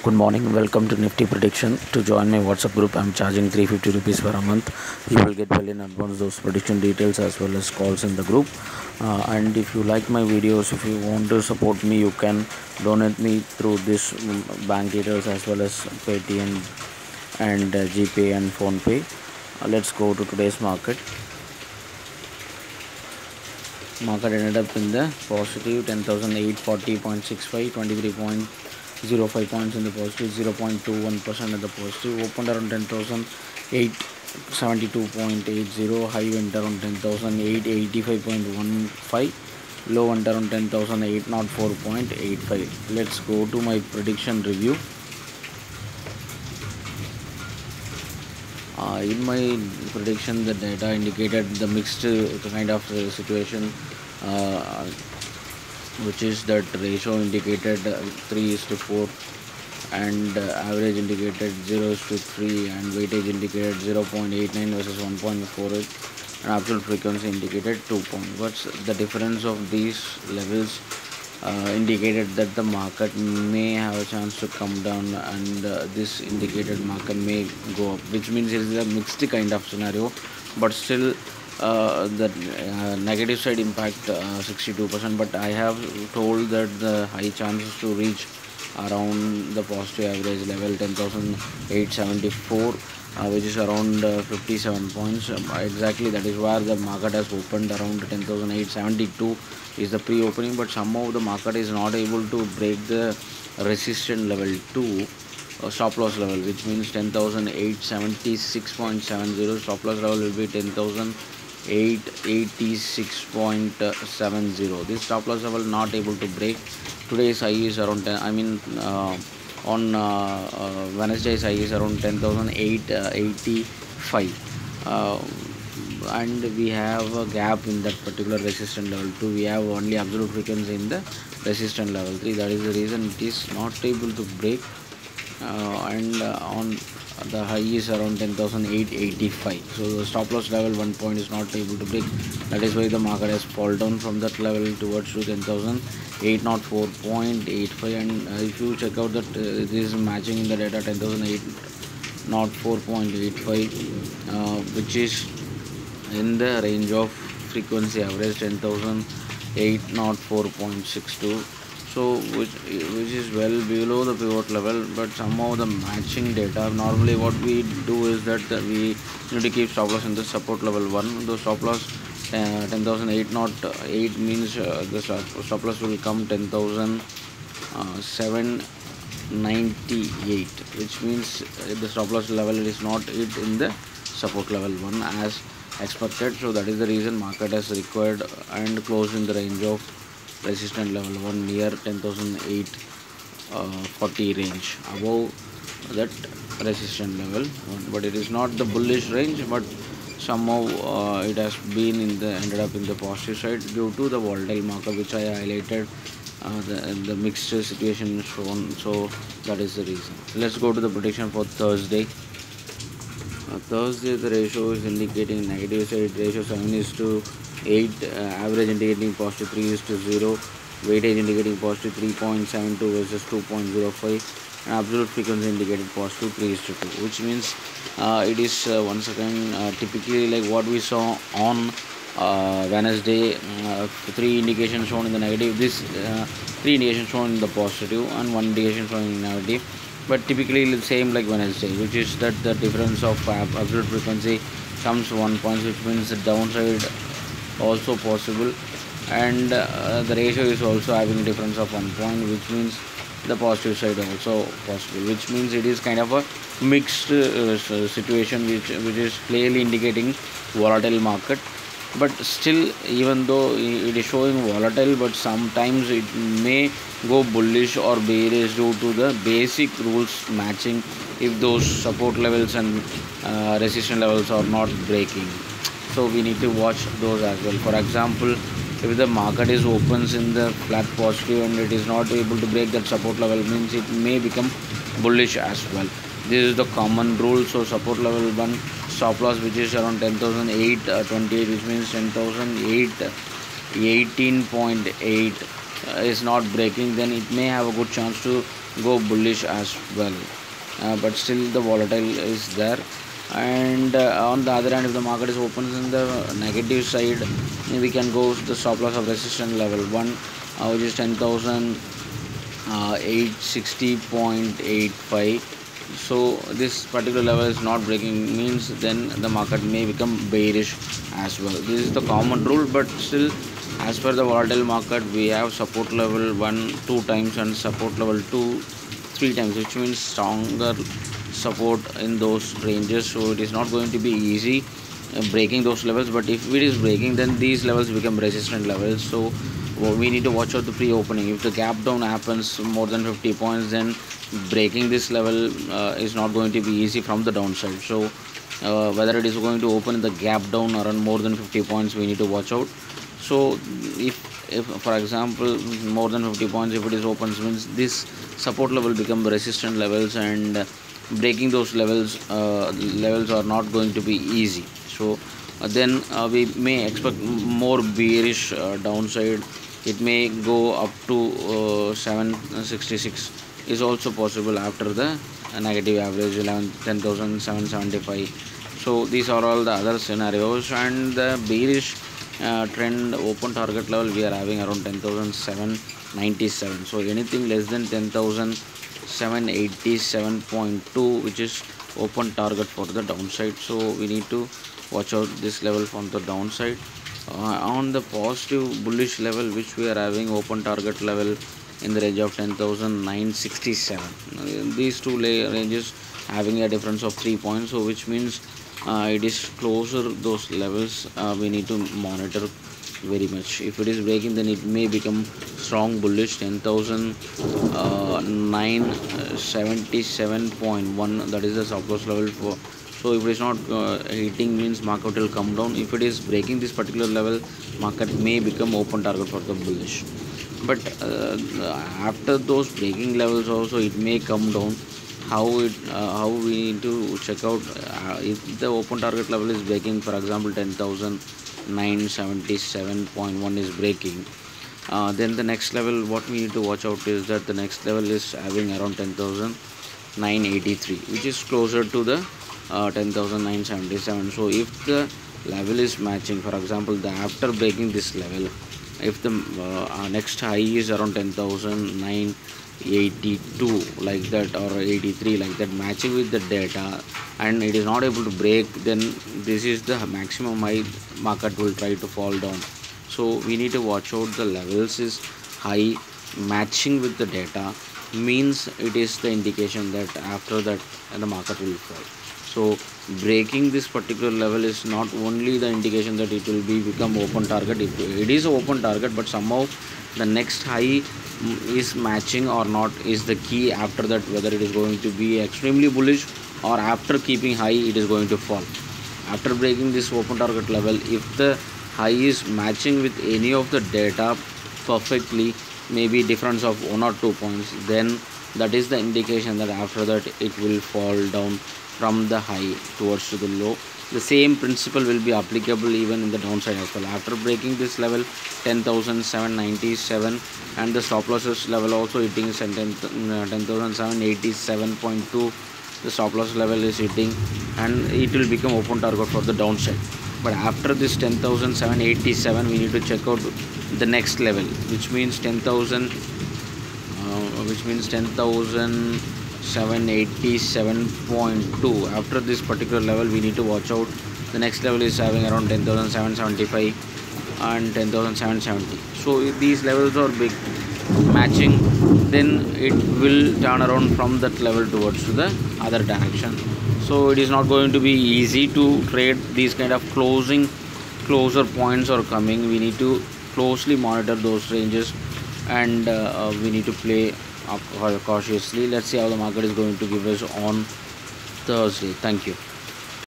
Good morning. Welcome to Nifty Prediction. To join my WhatsApp group, I'm charging 350 rupees for a month. You will get well in advance those prediction details as well as calls in the group. And if you like my videos, if you want to support me, you can donate me through this bank details as well as Paytm and GPay and PhonePe. Let's go to today's market. Market ended up in the positive 10,840.65, 23.05 points in the positive, 0.21% in the positive. Opened around 10,872.80. High went around 10,885.15. Low went around 10,804.85. Let's go to my prediction review. In my prediction, the data indicated the mixed kind of situation, which is that ratio indicated 3:4, and average indicated 0:3, and weightage indicated 0.89 versus 1.48, and absolute frequency indicated 2 points. What's the difference of these levels? Indicated that the market may have a chance to come down, and this indicated market may go up, which means it is a mixed kind of scenario, but still the negative side impact 62%, but I have told that the high chances to reach around the positive average level 10,874, which is around 57 points. Exactly, that is where the market has opened around 10,872 is the pre-opening, but somehow the market is not able to break the resistance level 2 stop loss level, which means 10,876.70. Stop loss level will be 10,886.70. This stop loss level not able to break. Today's high is around 10, on Wednesday's high is around 10,885, and we have a gap in that particular resistance level 2. We have only absolute frequency in the resistance level 3. That is the reason it is not able to break, and on the high is around 10,885. So the stop loss level 1 point is not able to break. That is why the market has fallen down from that level towards to 10,804.85. And if you check out that this is matching in the data 10,804.85, which is in the range of frequency average 10,804.62. So which is well below the pivot level, but somehow the matching data, normally what we do is that we need to keep stop loss in the support level 1. The stop loss 10,808 means the stop loss will come 10,798, which means the stop loss level is not hit in the support level 1 as expected. So that is the reason market has required and closed in the range of resistance level 1 near 10,840 range, above that resistance level 1. But it is not the bullish range, but somehow it has been ended up in the positive side due to the volatile market, which I highlighted, the mixed situation shown. So that is the reason. Let's go to the prediction for Thursday. Thursday the ratio is indicating negative side, ratio 7:8, average indicating positive 3:0, weightage indicating positive 3.72 versus 2.05, and absolute frequency indicated positive 3:2, which means it is once again typically like what we saw on Wednesday. 3 indications shown in the negative, this 3 indications shown in the positive, and 1 indication shown in negative. But typically the same like Wednesday, which is that the difference of absolute frequency comes 1 point, which means the downside also possible, and the ratio is also having a difference of 1 point, which means the positive side also possible, which means it is kind of a mixed situation, which is clearly indicating volatile market. But still, even though it is showing volatile, but sometimes it may go bullish or bearish due to the basic rules matching if those support levels and resistance levels are not breaking. So we need to watch those as well. For example, if the market is opens in the flat positive and it is not able to break that support level, means it may become bullish as well. This is the common rule. So support level 1, stop loss which is around 10,828, which means 10,818.8 is not breaking, then it may have a good chance to go bullish as well. But still the volatile is there. And on the other hand, if the market is opens in the negative side, we can go to the stop loss of resistance level 1, which is 10,860.85. so this particular level is not breaking, means then the market may become bearish as well. This is the common rule, but still, as per the volatile market, we have support level 1 2 times and support level 2 3 times, which means stronger support in those ranges. So it is not going to be easy breaking those levels, but if it is breaking, then these levels become resistant levels. So we need to watch out the pre-opening. If the gap down happens more than 50 points, then breaking this level is not going to be easy from the downside. So whether it is going to open in the gap down around more than 50 points, we need to watch out. So if for example more than 50 points, if it is opens, means this support level become resistant levels, and breaking those levels are not going to be easy. So then we may expect more bearish downside. It may go up to 766 is also possible after the negative average 10,775. so these are all the other scenarios. And the bearish trend open target level we are having around 10,797. so anything less than 10,787.2, which is open target for the downside. So we need to watch out this level from the downside. On the positive bullish level, which we are having open target level in the range of 10,967. These two ranges having a difference of 3 points, so which means it is closer those levels. We need to monitor very much. If it is breaking, then it may become strong bullish 10,977.1, that is the stop loss level for. So if it is not hitting, means market will come down. If it is breaking this particular level, market may become open target for the bullish. But after those breaking levels also, it may come down. How we need to check out if the open target level is breaking. For example, 10,977.1 is breaking. Then the next level what we need to watch out is that the next level is having around 10,983, which is closer to the 10,977. so if the level is matching, for example, after breaking this level, if the next high is around 10,982 like that, or 83 like that, matching with the data, and it is not able to break, then this is the maximum high market will try to fall down. So we need to watch out the levels is high matching with the data, means it is the indication that after that the market will fall. So breaking this particular level is not only the indication that it will become open target. It is an open target, but somehow the next high is matching or not is the key. After that, whether it is going to be extremely bullish, or after keeping high it is going to fall. After breaking this open target level, if the high is matching with any of the data perfectly, maybe difference of 1 or 2 points, then that is the indication that after that it will fall down from the high towards to the low. The same principle will be applicable even in the downside as well. After breaking this level 10,797, and the stop losses level also hitting 10,787.2, the stop loss level is hitting, and it will become open target for the downside. But after this 10,787, we need to check out the next level, which means 10,787.2. after this particular level we need to watch out. The next level is having around 10,775 and 10,770. so if these levels are big matching, then it will turn around from that level towards to the other direction. So it is not going to be easy to trade these kind of closer points are coming. We need to closely monitor those ranges, and we need to play up cautiously. Let's see how the market is going to give us on Thursday. Thank you.